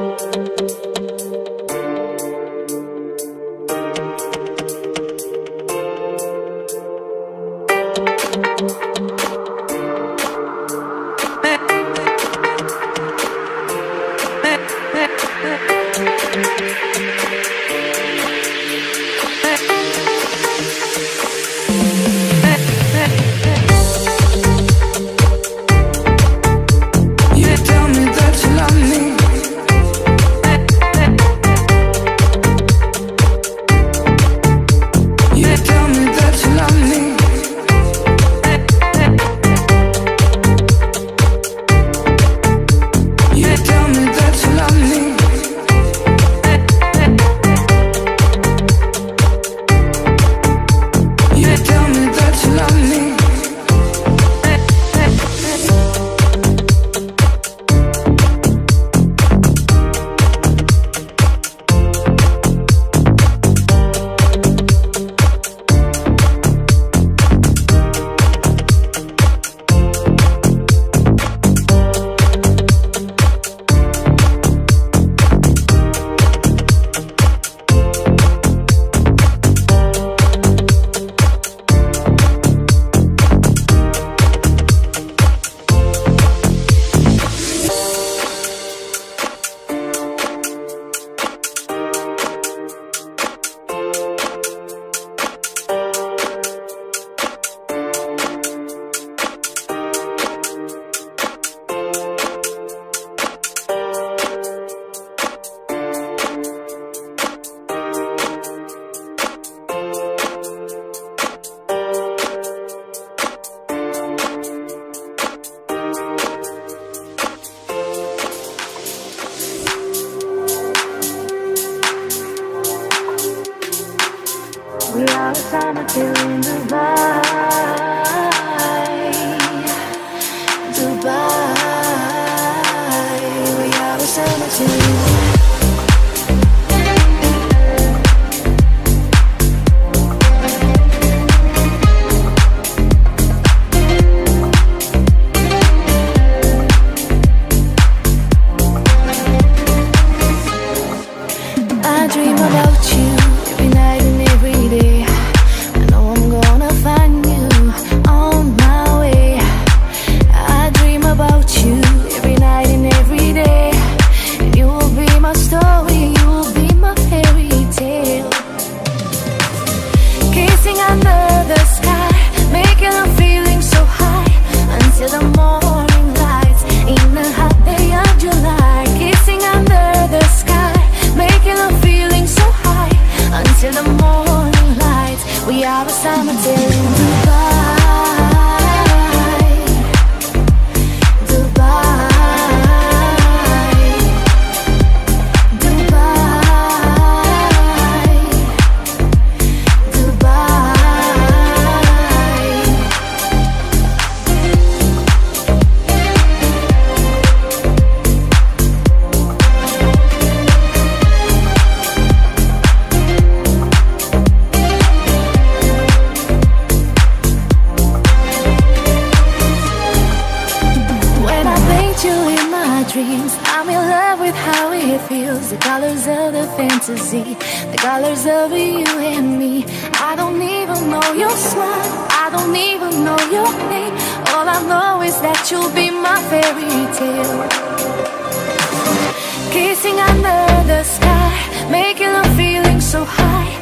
We are a summer till in Dubai, Dubai. We are a summer till. I dream about you every night and every day. I know I'm gonna find you on my way. I dream about you every night and every day. And you will be my story, you will be my fairy tale. Kissing under the sky, making a feeling so high until the morning lights in the hot day of July. Kissing under the sky, making a feeling so high until the morning lights. We are a summer till in Dubai, Dubai, Dubai, Dubai. When I paint you in my dreams, I'm in love with how it feels. The colors of the fantasy, the colors of you and me. I don't even know your smile, I don't even know your name. All I know is that you'll be my fairy tale. Kissing under the sky, making a feeling so high